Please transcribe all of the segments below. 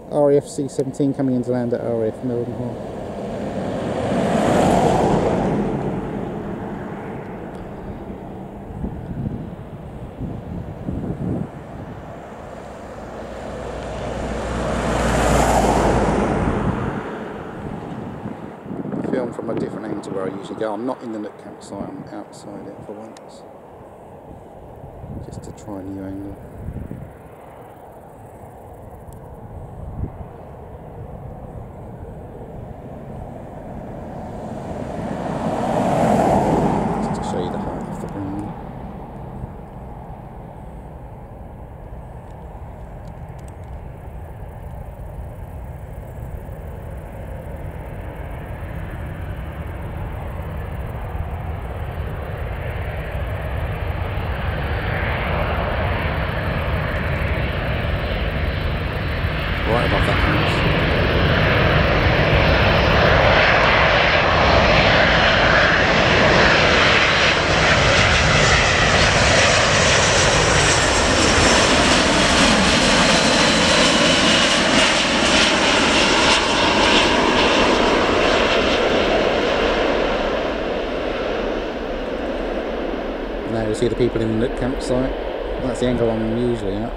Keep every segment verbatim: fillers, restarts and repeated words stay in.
R A F C seventeen coming into land at R A F Mildenhall. Film from a different angle to where I usually go. I'm not in the nook campsite, I'm outside it for once. Just to try a new angle. Right above that house. Now you see the people in the nook campsite. That's the angle I'm usually at.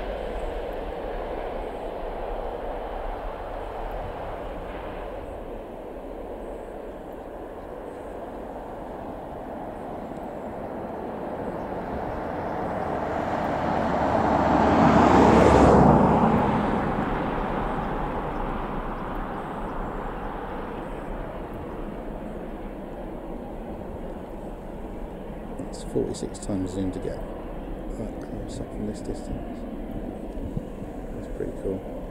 It's forty-six times zoom to get that close up from this distance. That's pretty cool.